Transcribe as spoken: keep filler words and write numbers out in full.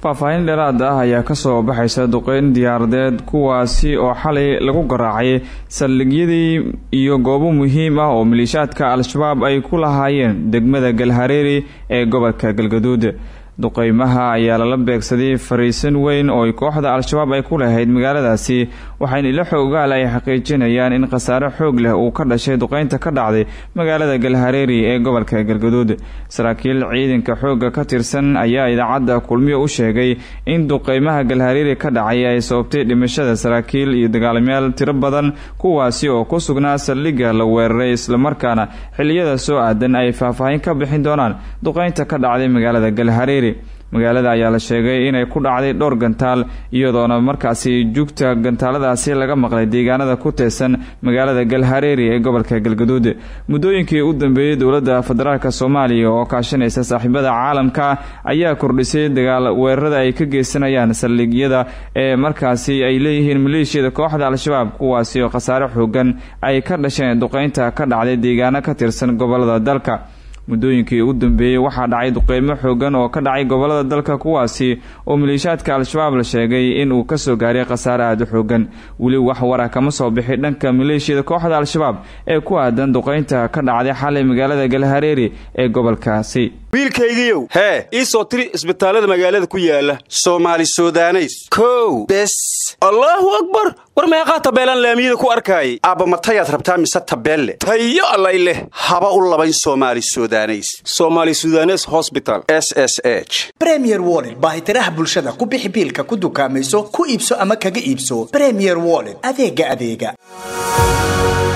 faahfaahin dheeraad ah ayaa ka soo baxaysa duqeyn diyaaradeed kuwaasi oo xalay lagu garaacay saldhigyadii iyo goobo muhiim ah oo maleeshiyaadka al-shabaab ay ku lahaayeen degmada Galhareeri ee gobolka Galgaduud. duqeymaha ayaa la beegsaday fariisan weyn oo kooxda al-shabaab ay ku lahayd magaaladaasi waxayna ila xoogaal ay xaqiijinayaan in khasaare xoog leh uu ka dhashay duqeynta ka dhacday magaalada Galhareeri ee gobolka Galgaduud. saraakiil ciidanka xooga ka tirsan ayaa idaacada kulmiye u sheegay in duqeymaha Galhareeri ka dhacay ay sababtay dhimashada saraakiil iyo dagaalamayaal tiro badan kuwaasi oo ku sugnaa saldhigga la weeraray isla markaana xilliyada soo aadan ay faahfaahin ka bixin doonaan duqeynta ka dhacday magaalada Galhareeri. magaalada ayaa la sheegay inay ku dhacday dhowr gantaal iyadoona markaasi joogta gantaaladaasi laga maqlay deegaanada ku teesan magaalada Galhareeri ee gobolka Galgaduud. muddooyinkii u dambeeyay dowladda federaalka Soomaaliya oo kaashanaysa saaxiibada caalamka ayaa kordhisay dagaal weerarada ay ka geysanayaan saldhigyada ee markaasi ay leeyihiin maleeshiyada kooxda al-shabaab kuwaasi oo khasaare xoogan ay ka dhasheen duqeynta ka dhacday deegaano ka tirsan gobolada dalka. muddooyinkii u dambeeyay waxaa dhacay duqeymo xoogan oo ka dhacay gobolada dalka kuwaasi oo maleeshiyaadka al-shabaab la sheegay in uu ka soo gaaray khasaare aad u xoogan. weli wax wara kama soo bixi dhanka maleeshiyada kooxda al-shabaab ee ku aadan duqeynta ka dhacday xalay magaalada Galhareeri ee gobolkaasi. wiilkaygiiyow hee ii soo tiri isbitaalada magaalada ku yaala Soomaali Suudaneys kow bes Allahu akbar war meeqa tabeelan laamiyada ku arkay aaba matayaad rabtaa mise tabeelle tayo allay leh haba u labayn Soomaali Suudaneys Soomaali Suudaneys Hospital S S H Premier Wallet baahitiraha bulshada ku bixi biilka ku dukaamayso ku iibso ama kaga iibso Premier Wallet adeega adeega